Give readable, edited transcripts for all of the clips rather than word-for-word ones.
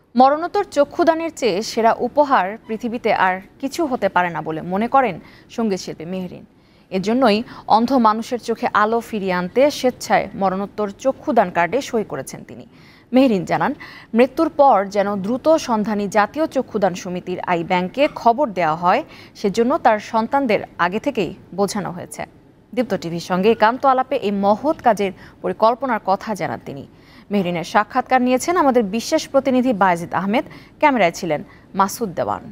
মরণোত্তর চক্ষুদানের চেয়ে সেরা উপহার পৃথিবীতে আর কিছু হতে পারে না বলে মনে করেন সঙ্গীতশিল্পী মেহরিন। এজন্যই অন্ধ মানুষের চোখে আলো ফিরিয়ে আনতে স্বেচ্ছায় মরণোত্তর চক্ষুদান কার্ডে সই করেছেন তিনি। মেহরিন জানান, মৃত্যুর পর যেন দ্রুত সন্ধানী জাতীয় চক্ষুদান সমিতির আই ব্যাংকে খবর দেওয়া হয়, সেজন্য তার সন্তানদের আগে থেকেই বোঝানো হয়েছে। দীপ্ত টিভির সঙ্গে একান্ত আলাপে এই মহৎ কাজের পরিকল্পনার কথা জানান তিনি। মেহরিনের সাক্ষাৎকার নিয়েছেন আমাদের বিশেষ প্রতিনিধি বায়েজিদ আহমেদ, ক্যামেরায় ছিলেন মাসুদ দেওয়ান।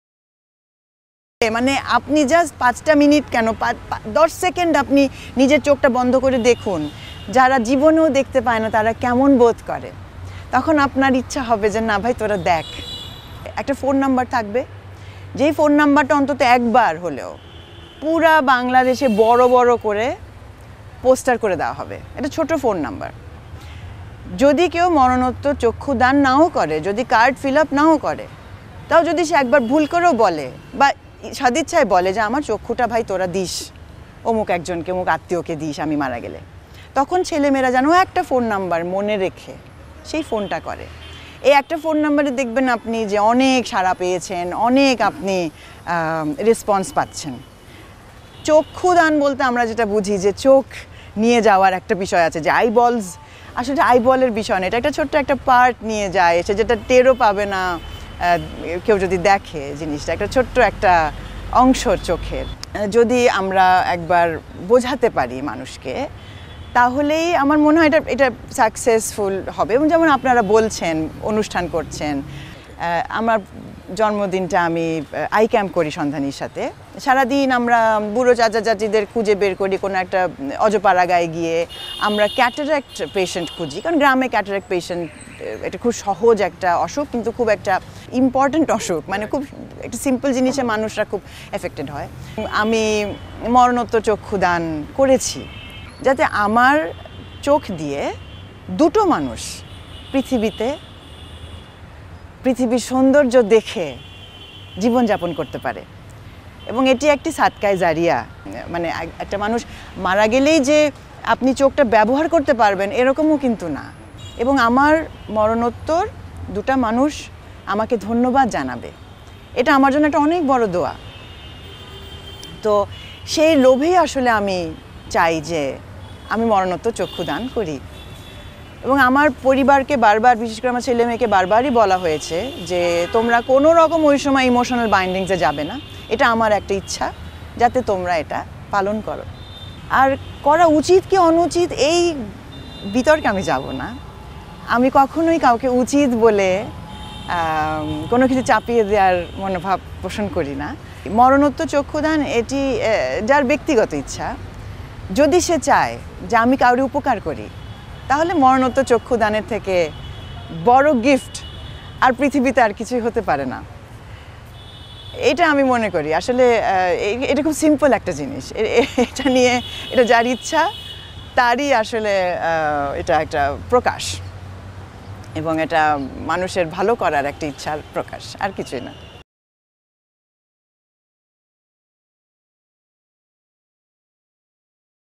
মানে আপনি জাস্ট 5টা মিনিট কেন 10 সেকেন্ড আপনি নিজের চোখটা বন্ধ করে দেখুন, যারা জীবনেও দেখতে পায় না তারা কেমন বোধ করে। তখন আপনার ইচ্ছা হবে যে না ভাই তোরা দেখ। একটা ফোন নাম্বার থাকবে, যেই ফোন নাম্বারটা অন্তত একবার হলেও পুরা বাংলাদেশে বড় বড় করে পোস্টার করে দেওয়া হবে। এটা ছোট ফোন নাম্বার। যদি কেউ মরণোত্তর চক্ষুদান নাও করে, যদি কার্ড ফিল আপ নাও করে, তাও যদি সে একবার ভুল করেও বলে বা সদিচ্ছায় বলে যে আমার চক্ষুটা ভাই তোরা দিস, অমুক একজনকে অমুক আত্মীয়কে দিস আমি মারা গেলে, তখন ছেলেমেয়েরা যেন একটা ফোন নাম্বার মনে রেখে সেই ফোনটা করে। এই একটা ফোন নাম্বারে দেখবেন আপনি যে অনেক সাড়া পেয়েছেন, অনেক আপনি রেসপন্স পাচ্ছেন। চক্ষুদান বলতে আমরা যেটা বুঝি যে চোখ নিয়ে যাওয়ার একটা বিষয় আছে, যে আইবলস, আসলে আইবলের বিষয় না, এটা একটা ছোট্ট একটা পার্ট নিয়ে যায়, সে যেটা টেরও পাবে না কেউ যদি দেখে জিনিসটা, একটা ছোট্ট একটা অংশ চোখের। যদি আমরা একবার বোঝাতে পারি মানুষকে, তাহলেই আমার মনে হয় এটা সাকসেসফুল হবে। এবং যেমন আপনারা বলছেন অনুষ্ঠান করছেন, আমার জন্মদিনটা আমি আই ক্যাম্প করি সন্ধানীর সাথে। সারাদিন আমরা বুড়ো চাচা চাচিদের খুঁজে বের করি, কোনো একটা অজপাড়াগায় গিয়ে আমরা ক্যাটারাক্ট পেশেন্ট খুঁজি, কারণ গ্রামে ক্যাটারাক্ট পেশেন্ট এটা খুব সহজ একটা অসুখ, কিন্তু খুব একটা ইম্পর্ট্যান্ট অসুখ, মানে খুব একটা সিম্পল জিনিসে মানুষরা খুব এফেক্টেড হয়। আমি মরণোত্তর চক্ষুদান করেছি যাতে আমার চোখ দিয়ে দুটো মানুষ পৃথিবীর সৌন্দর্য দেখে জীবনযাপন করতে পারে। এবং এটি একটি সাদকায়ে জারিয়া, মানে একটা মানুষ মারা গেলেই যে আপনি চোখটা ব্যবহার করতে পারবেন এরকমও কিন্তু না। এবং আমার মরণোত্তর দুটা মানুষ আমাকে ধন্যবাদ জানাবে, এটা আমার জন্য একটা অনেক বড় দোয়া। তো সেই লোভেই আসলে আমি চাই যে আমি মরণোত্তর চক্ষুদান করি। এবং আমার পরিবারকে বারবার, বিশেষ করে আমার ছেলে মেয়েকে বারবারই বলা হয়েছে যে তোমরা কোনো রকম ওই সময় ইমোশনাল বাইন্ডিংসে যাবে না, এটা আমার একটা ইচ্ছা, যাতে তোমরা এটা পালন করো। আর করা উচিত কি অনুচিত এই বিতর্কে আমি যাব না। আমি কখনোই কাউকে উচিত বলে কোনো কিছু চাপিয়ে দেওয়ার মনোভাব পোষণ করি না। মরণোত্তর চক্ষুদান এটি যার ব্যক্তিগত ইচ্ছা, যদি সে চায় যে আমি কাউকে উপকার করি, তাহলে মরণোত্তর চক্ষুদানের থেকে বড় গিফট আর পৃথিবীতে আর কিছুই হতে পারে না, এটা আমি মনে করি। আসলে এটা খুব সিম্পল একটা জিনিস, এটা নিয়ে এটা যার ইচ্ছা তারই আসলে এটা একটা প্রকাশ, এবং এটা মানুষের ভালো করার একটা ইচ্ছার প্রকাশ, আর কিছুই না।